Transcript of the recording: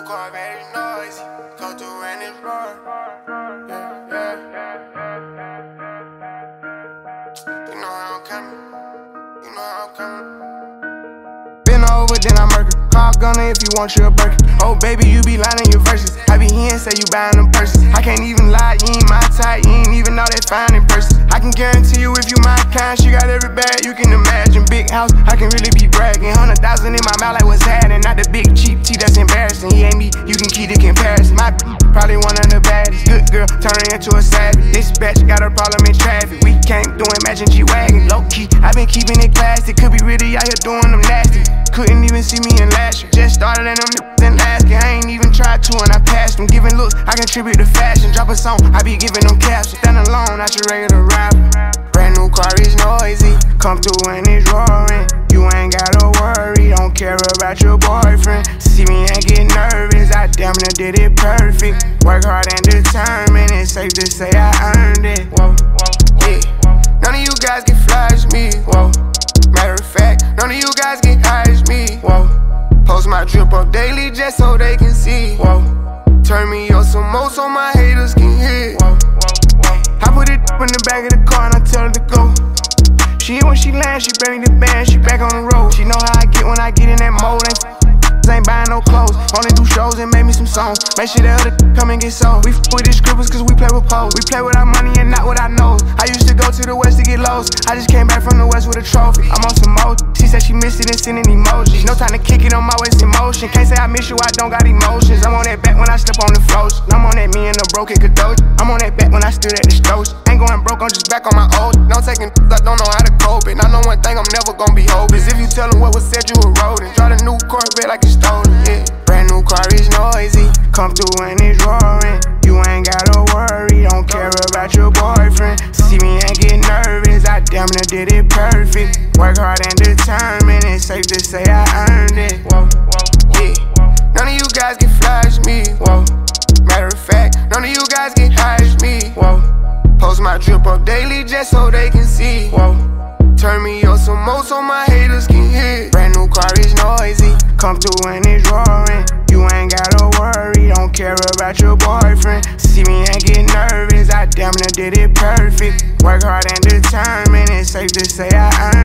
new car, very noisy. Come through and it's roar. Yeah, yeah. You know how I'm coming. You know how I'm coming. Been over, then I murder. Call gunner if you want you a Birkin. Oh baby, you be lying in your verses. I be here and say you buying them purses. I can't even lie, you ain't my type. You ain't even know that fine in person. I can guarantee you if you my kind, she got every bag you can imagine. Big house, I can really be bragging. 100,000 in my mouth like what's happening. Not the big cheap tea that's embarrassing. He ain't me, you can keep the comparison. My probably one of the baddest. Good girl, turning into a savage. This bitch got a problem in traffic. We can't do it, matching G-Wagon. Low key, I been keeping it classy. Could be really out here doing them nasty. Couldn't even see me in last year. Just started in them in last year. I ain't even tried to and I passed them. Giving looks, I contribute to fashion. Drop a song, I be giving them captions. Stand alone, not your regular rapper. Brand new car is noisy. Come through and it's roaring. You ain't gotta worry, don't care about your boyfriend. See me and get nervous, I damn near did it perfect. Work hard and determined, it's safe to say I earned it. Whoa, yeah. None of you guys can flash me. Whoa. Matter of fact, none of you guys get high as me. Whoa. Post my drip up daily just so they can see. Whoa. Turn me up some more so my haters can hear. Whoa. I put it in the back of the car and I tell her to go. She hit when she lands, she bring me the band, she back on the road. She know how I get when I get in that mode. Ain't buying no clothes, only do shows and make me some songs. Make sure the other come and get sold. We with the scribbles cause we play with pose. We play with our money and not with our nose. I used to go to the west to get lows. I just came back from the west with a trophy. I'm on some mode. She said she missed it and sending emojis. No time to kick it, I'm always in motion. Can't say I miss you, I don't got emotions. I'm on that back when I step on the floats. I'm on that me and the broken Kadoji. I'm on that back when I stood at the stores. Ain't going broke, I'm just back on my old. No taking, I don't know how to cope it. I know one thing, I'm never gonna be hopeless. If you tell them what was said, you were rodent. Drive a new Corvette like it's stolen, yeah. Brand new car is noisy. Come through and it's roaring. You ain't gotta worry, don't care about your boyfriend. See me and get nervous, I damn near did it perfect. Work hard and determined, it's safe to say I earned it. Whoa, yeah. None of you guys can flash me. Whoa. Matter of fact, none of you guys get high as me. Whoa. Post my drip up daily just so they can see. Whoa. Turn me up some more so my haters can hear. Brand new car is noisy. Come through and it's roaring. You ain't gotta worry, don't care about your boyfriend. See me and get nervous, I damn near did it perfect. Work hard and determined, it's safe to say I earned it.